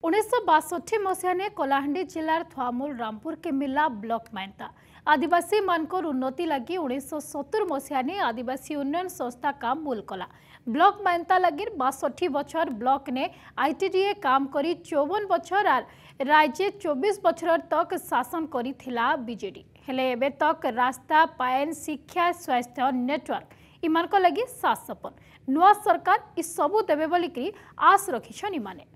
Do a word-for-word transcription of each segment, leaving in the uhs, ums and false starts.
उन्नीस बासठी मसीह कलाहांडी जिलार थुआमूल रामपुर के मिला ब्लॉक माइंता आदिवासी मानकर उन्नति लगी उन्नीस सत्तर मसीह आदिवासी उन्नयन संस्था काम मूल कला ब्लॉक माइंता लगी बासठी बछर ब्लॉक ने आईटीडीए काम करी चौवन बछर आर राज्य चौबीस बछर तक शासन करिथिला बीजेडी हेले एबे तक रास्ता पायन शिक्षा स्वास्थ्य नेटवर्क इमान लगी सात सपन नुआ सरकार इ सबू देवे बोलिकी आस रखिछन इमाने।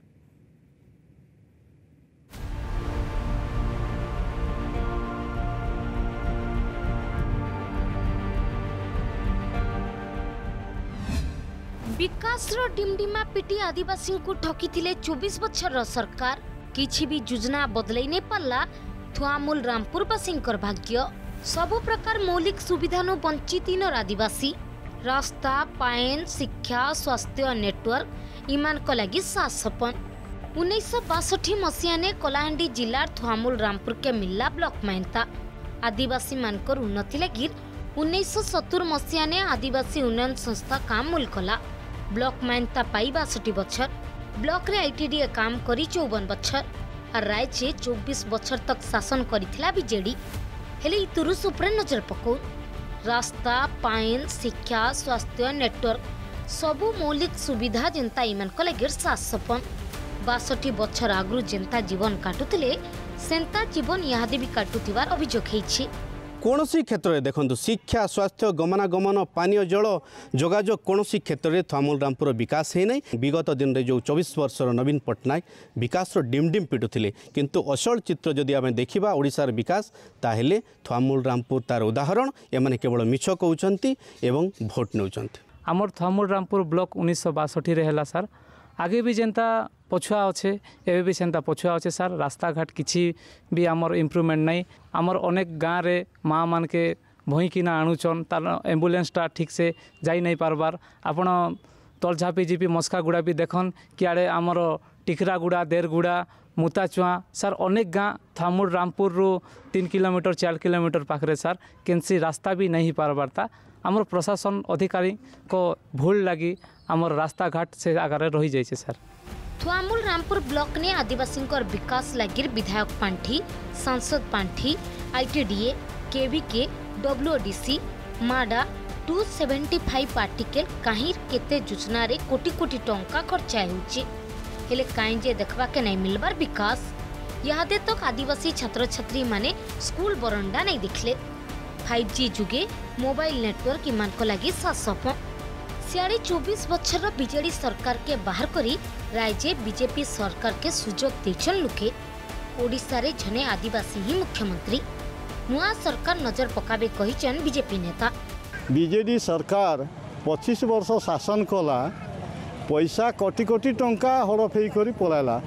विकास रो डिमडिमा पिटी आदिवासी को ठकी थिले चौबीस बछर सरकार किछि भी योजना बदलै नै पारला थुआमूल रामपुरवासी भाग्य सबु प्रकार मौलिक सुविधा नु वंचित आदिवासी रास्ता पायन शिक्षा स्वास्थ्य नेटवर्क इमान को लगी सात सपन उन्नीस बासठी मसीहा ने कलाहांडी जिलार थुआमूल रामपुर के मिल्ला ब्लॉक माइंता आदिवासी मानकर उन्नति लगी उन्नीस सत्तर मसीहा ने आदिवासी उन्नयन संस्था काम मूल कला ब्लॉक माइंता पाई बासठी बछर ब्लॉक रे आईटीडीए काम करी चौवन बछर और राज्य चौबीस बछर तक शासन करिथिला बीजेडी हेले इतुरुस उपरे नजर पकौ रास्ता पायन शिक्षा स्वास्थ्य नेटवर्क सबु मौलिक सुविधा जनता इमान को लगे सात सपन बासठी बछर आगु जनता जीवन काटुथिले सेंता जीवन इहादे भी काटुथिबार अभियोग हेछि। कौन क्षेत्र में देखो शिक्षा स्वास्थ्य गमनागमन पानीय जल जोगाजोग कौन क्षेत्र में थुआमूल रामपुर विकास है नहीं विगत दिन में जो चौबीस वर्षर नवीन पट्टनायक विकास डिमडिम पिटुले किंतु असल चित्र जदि आम देखा ओडिशार विकास ताहेले थुआमूल रामपुर तार उदाहरण एमाने केवल मिछ कहउचंती एवं भोट नेउचंती। आमर थुआमूल रामपुर ब्लॉक उन्नीस बासठी रे हैला सार आगे भी जेंता पछुआ अच्छे एवं भी सेंता पछुआ अच्छे सार रास्ता घाट किसी भी आमर इम्प्रूवमेंट नहीं आमर अनेक गाँव रे माँ मान के भईकिना आणुचन तार एम्बुलेंसटा ठीक से जाई नहीं पारबार आपण तलझापी जीपी मस्का गुड़ा भी देखन कि आड़े आमर टिकरागुड़ा देरगुड़ा मुताचुआ सार अनेक गाँ थुआमूल रामपुर रु तीन किलोमीटर चार किलोमीटर पाखे सार केनसी रास्ता भी नहीं पारबार था आमर प्रशासन अधिकारी को भूल लगी आमर रास्ता घाट से आगे रही जाइए सर। थुआमूल रामपुर ब्लॉक ने आदिवासी विकास लगी विधायक पांठी सांसद पांठी आईटीडीए केवीके डब्ल्यूडीसी माडा दो सौ पचहत्तर आर्टिकल कहीं केते योजना रे कोटी कोटी टंका खर्चा होउची हेले काई जे देखबा के नहीं मिलबार विकास यादे तक आदिवासी छात्र छात्री माने स्कूल बरंडा नहीं दिखले फाइव जी जुगे मोबाइल नेटवर्क इमान को लगी सात सपन सियाड़े चौबीस बछर बीजेडी सरकार के बाहर करी राज्य बीजेपी सरकार के सुजोग देछन लुके ओडिशा रे जने आदिवासी ही मुख्यमंत्री नुआ सरकार नजर पकाबे कहिचन बीजेपी नेता। बीजेडी सरकार पच्चीस वर्ष शासन कला पैसा कोटी कोटी टंका हड़फे करी पलाला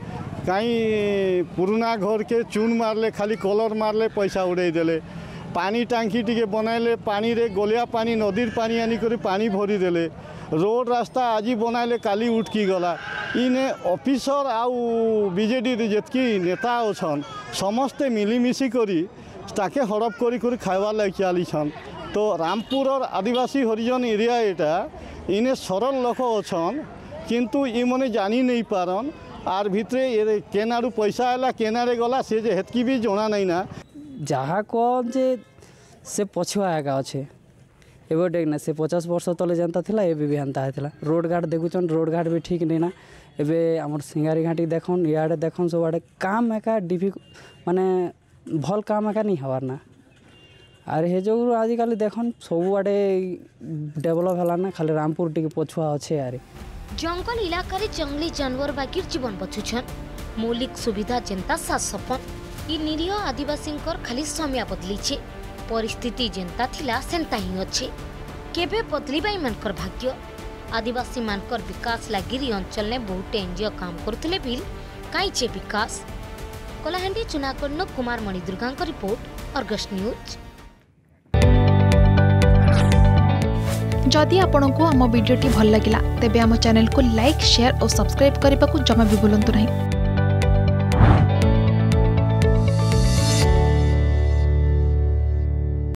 कहीं पुराना घर के चून मारले खाली कलर मारले पैसा उड़े देले पानी टांकी टिके बनैले पानी रे गोलिया पानी नदीर पानी आनी करी पानी भरी देले रोड रास्ता आज बनाइले काली उठकी गला इने ऑफिसर आउ बीजेडी जितकी नेता अछन समस्ते मिलीमिशी करी ताके हड़प करी करी खाइबार लगे चलीछन तो रामपुर और आदिवासी हरिजन एरिया एटा इने सरल लोक अछन किंतु इ मने जानी नहीं पारन आर भितरे केनारू पैसा आला केनारे गला से जे हेतकी भी जना नहीं ना जहाँ को जे से पछुआ आगा अच्छे एवं देख ना से पचास वर्ष तले जनता थिला एबे भी हंता है रोड घाट देखुचन रोड घाट भी ठीक नहीं ना एबे आमर सिंगारी घाटी देखन इआडे देखन सब आड़े काम एका डिफिक माने भल काम एका नहीं हवार ना आर हे जो आजिकल देखन सब आड़े डेवलप हला ना खाली रामपुर टिके पछुआ अच्छे यार जंगल इलाका रे जंगली जानवर बाकी जीवन बचुछन मौलिक सुविधा जनता सात सपन इ निरीह आदिवासी खाली समय बदली परिस्थिति जेंता थिला सेंता ही अच्छे केबे बदलिबा इमानकर भाग्य आदिवासी मानकर विकास लगी अंचल ने बहुत एनजीओ काम करथिले बिल काईचे विकास Kalahandi Junagarh Kumar Mani Durga report Argus news. जदि आपंक आम भिडी भल लगा तेब आम चैनल को लाइक शेयर और सब्सक्राइब करने को जमा भी भूलु नहीं।